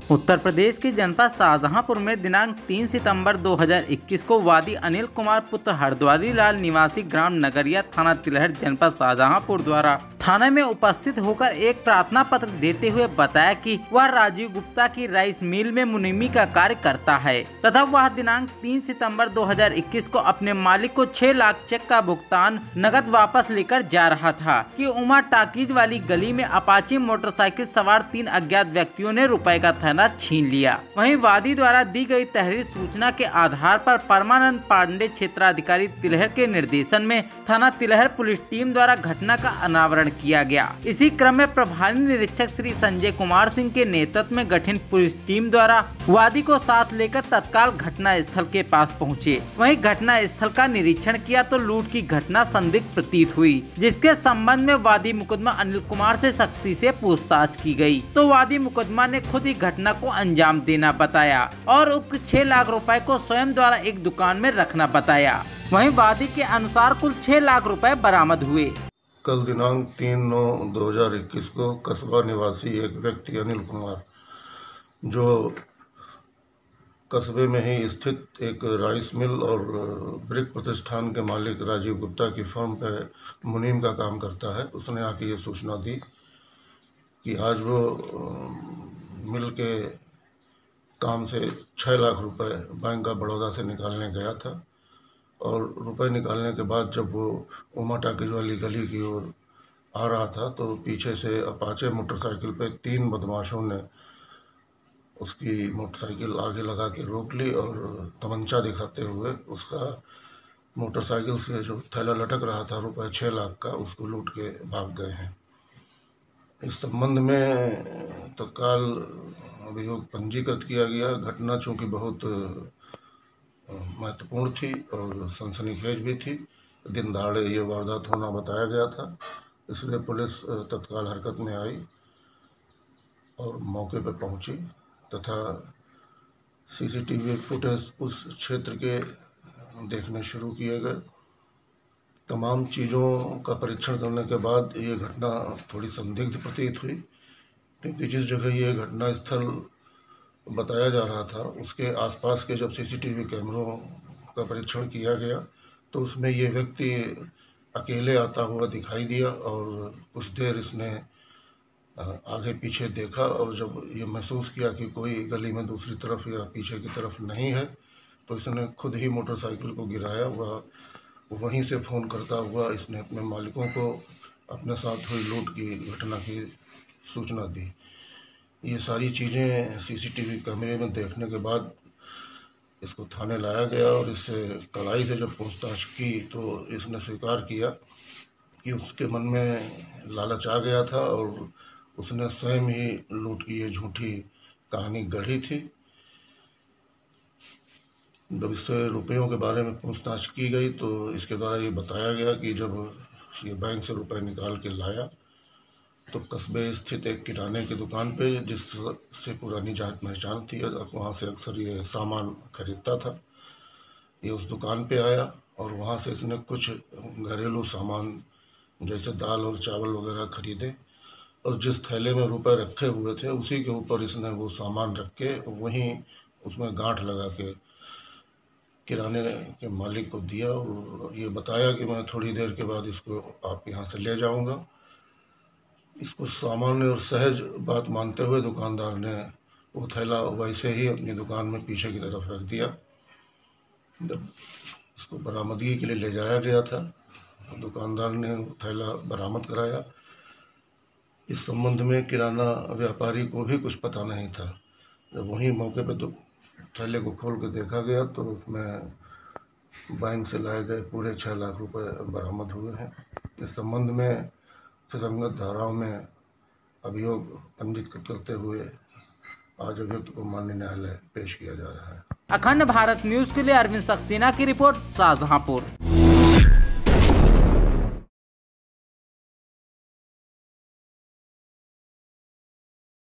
उत्तर प्रदेश के जनपद शाहजहांपुर में दिनांक 3 सितंबर 2021 को वादी अनिल कुमार पुत्र हरद्वारी लाल निवासी ग्राम नगरिया थाना तिलहट जनपद शाहजहांपुर द्वारा थाने में उपस्थित होकर एक प्रार्थना पत्र देते हुए बताया कि वह राजीव गुप्ता की राइस मिल में मुनीमी का कार्य करता है तथा वह दिनांक 3 सितंबर 2021 को अपने मालिक को 6 लाख चेक का भुगतान नकद वापस लेकर जा रहा था कि उमा टाकीज वाली गली में अपाची मोटरसाइकिल सवार 3 अज्ञात व्यक्तियों ने रुपए का थैला छीन लिया। वहीं वादी द्वारा दी गई तहरीर सूचना के आधार पर परमानंद पांडे क्षेत्राधिकारी तिलहट के निर्देशन में थाना तिलहट पुलिस टीम द्वारा घटना का अनावरण किया गया। इसी क्रम में प्रभारी निरीक्षक श्री संजय कुमार सिंह के नेतृत्व में गठित पुलिस टीम द्वारा वादी को साथ लेकर तत्काल घटना स्थल के पास पहुंचे। वहीं घटना स्थल का निरीक्षण किया तो लूट की घटना संदिग्ध प्रतीत हुई, जिसके संबंध में वादी मुकदमा अनिल कुमार से सख्ती से पूछताछ की गई तो वादी मुकदमा ने खुद ही घटना को अंजाम देना बताया और उक्त 6 लाख रुपए को स्वयं द्वारा एक दुकान में रखना बताया। वहीं वादी के अनुसार कुल 6 लाख रुपए बरामद हुए। कल दिनांक 3/9/2021 को कस्बा निवासी एक व्यक्ति अनिल कुमार, जो कस्बे में ही स्थित एक राइस मिल और ब्रिक प्रतिष्ठान के मालिक राजीव गुप्ता की फर्म पे मुनीम का काम करता है, उसने आके ये सूचना दी कि आज वो मिल के काम से 6 लाख रुपए बैंक ऑफ बड़ौदा से निकालने गया था और रुपए निकालने के बाद जब वो उमा टाकीज वाली गली की ओर आ रहा था तो पीछे से अपाचे मोटरसाइकिल पे 3 बदमाशों ने उसकी मोटरसाइकिल आगे लगा के रोक ली और तमंचा दिखाते हुए उसका मोटरसाइकिल से जो थैला लटक रहा था रुपए 6 लाख का, उसको लूट के भाग गए हैं। इस संबंध में तत्काल अभियोग पंजीकृत किया गया। घटना चूँकि बहुत महत्वपूर्ण थी और सनसनीखेज भी थी, दिन दहाड़े ये वारदात होना बताया गया था, इसलिए पुलिस तत्काल हरकत में आई और मौके पर पहुंची तथा सीसीटीवी फुटेज उस क्षेत्र के देखने शुरू किए गए। तमाम चीज़ों का परीक्षण करने के बाद ये घटना थोड़ी संदिग्ध प्रतीत हुई, क्योंकि जिस जगह ये घटना स्थल बताया जा रहा था उसके आसपास के जब सीसीटीवी कैमरों का परीक्षण किया गया तो उसमें ये व्यक्ति अकेले आता हुआ दिखाई दिया और कुछ देर इसने आगे पीछे देखा और जब ये महसूस किया कि कोई गली में दूसरी तरफ या पीछे की तरफ नहीं है तो इसने खुद ही मोटरसाइकिल को गिराया। वह वहीं से फ़ोन करता हुआ इसने अपने मालिकों को अपने साथ हुई लूट की घटना की सूचना दी। ये सारी चीज़ें सीसीटीवी कैमरे में देखने के बाद इसको थाने लाया गया और इससे कड़ाई से जब पूछताछ की तो इसने स्वीकार किया कि उसके मन में लालच आ गया था और उसने स्वयं ही लूट की ये झूठी कहानी गढ़ी थी। जब इससे रुपयों के बारे में पूछताछ की गई तो इसके द्वारा ये बताया गया कि जब ये बैंक से रुपए निकाल के लाया तो कस्बे स्थित एक किराने की दुकान पे, जिससे पुरानी जान पहचान थी, वहाँ से अक्सर ये सामान खरीदता था, ये उस दुकान पे आया और वहाँ से इसने कुछ घरेलू सामान जैसे दाल और चावल वगैरह खरीदे और जिस थैले में रुपए रखे हुए थे उसी के ऊपर इसने वो सामान रख के वहीं उसमें गांठ लगा के किराने के मालिक को दिया और ये बताया कि मैं थोड़ी देर के बाद इसको आपके यहाँ से ले जाऊँगा। इसको सामान्य और सहज बात मानते हुए दुकानदार ने वो थैला वैसे ही अपनी दुकान में पीछे की तरफ रख दिया। जब इसको बरामदगी के लिए ले जाया गया था दुकानदार ने वो थैला बरामद कराया। इस संबंध में किराना व्यापारी को भी कुछ पता नहीं था। जब वहीं मौके पर थैले को खोल के देखा गया तो उसमें बैंक से लाए गए पूरे 6 लाख रुपए बरामद हुए हैं। इस संबंध में सुसंगत धाराओं में अभियोग पंजीकृत करते हुए आज अभियुक्त को माननीय न्यायालय पेश किया जा रहा है। अखंड भारत न्यूज के लिए अरविंद सक्सेना की रिपोर्ट, शाहजहांपुर।